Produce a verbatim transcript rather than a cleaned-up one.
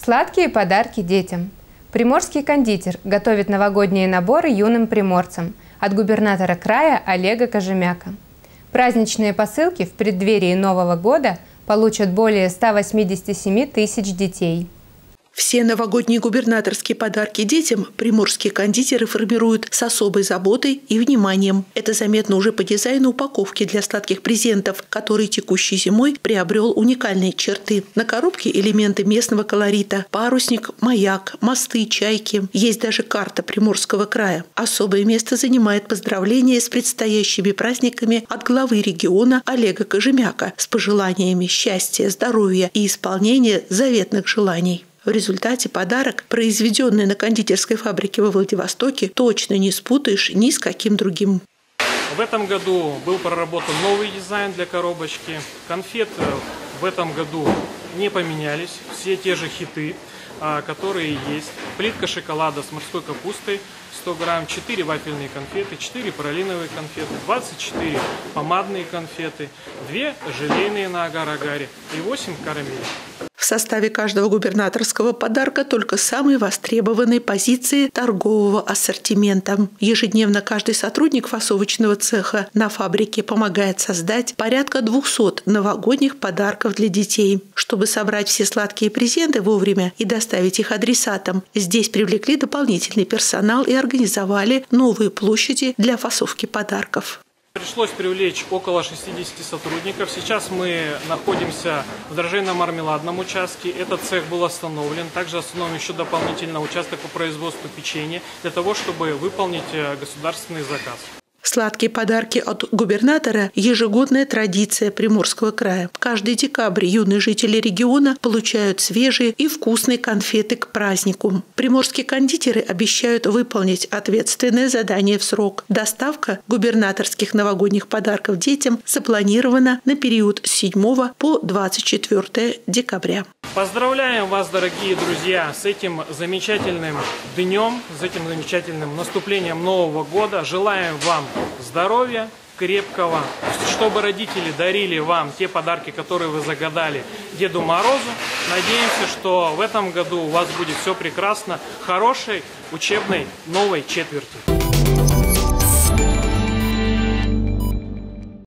Сладкие подарки детям. Приморский кондитер готовит новогодние наборы юным приморцам от губернатора края Олега Кожемяка. Праздничные посылки в преддверии Нового года получат более ста восьмидесяти семи тысяч детей. Все новогодние губернаторские подарки детям приморские кондитеры формируют с особой заботой и вниманием. Это заметно уже по дизайну упаковки для сладких презентов, который текущей зимой приобрел уникальные черты. На коробке элементы местного колорита – парусник, маяк, мосты, чайки. Есть даже карта Приморского края. Особое место занимает поздравление с предстоящими праздниками от главы региона Олега Кожемяка с пожеланиями счастья, здоровья и исполнения заветных желаний. В результате подарок, произведенный на кондитерской фабрике во Владивостоке, точно не спутаешь ни с каким другим. В этом году был проработан новый дизайн для коробочки. Конфеты в этом году не поменялись. Все те же хиты, которые есть. Плитка шоколада с морской капустой сто грамм, четыре вафельные конфеты, четыре пралиновые конфеты, двадцать четыре помадные конфеты, две желейные на агар-агаре и восемь карамелей. В составе каждого губернаторского подарка только самые востребованные позиции торгового ассортимента. Ежедневно каждый сотрудник фасовочного цеха на фабрике помогает создать порядка двухсот новогодних подарков для детей. Чтобы собрать все сладкие презенты вовремя и доставить их адресатам, здесь привлекли дополнительный персонал и организовали новые площади для фасовки подарков. Пришлось привлечь около шестидесяти сотрудников. Сейчас мы находимся в дрожжейно-мармеладном участке. Этот цех был остановлен. Также остановлен еще дополнительно участок по производству печенья для того, чтобы выполнить государственный заказ. Сладкие подарки от губернатора – ежегодная традиция Приморского края. Каждый декабрь юные жители региона получают свежие и вкусные конфеты к празднику. Приморские кондитеры обещают выполнить ответственное задание в срок. Доставка губернаторских новогодних подарков детям запланирована на период с седьмого по двадцать четвёртое декабря. Поздравляем вас, дорогие друзья, с этим замечательным днем, с этим замечательным наступлением Нового года. Желаем вам здоровья крепкого, чтобы родители дарили вам те подарки, которые вы загадали Деду Морозу. Надеемся, что в этом году у вас будет все прекрасно, хорошей учебной новой четверти.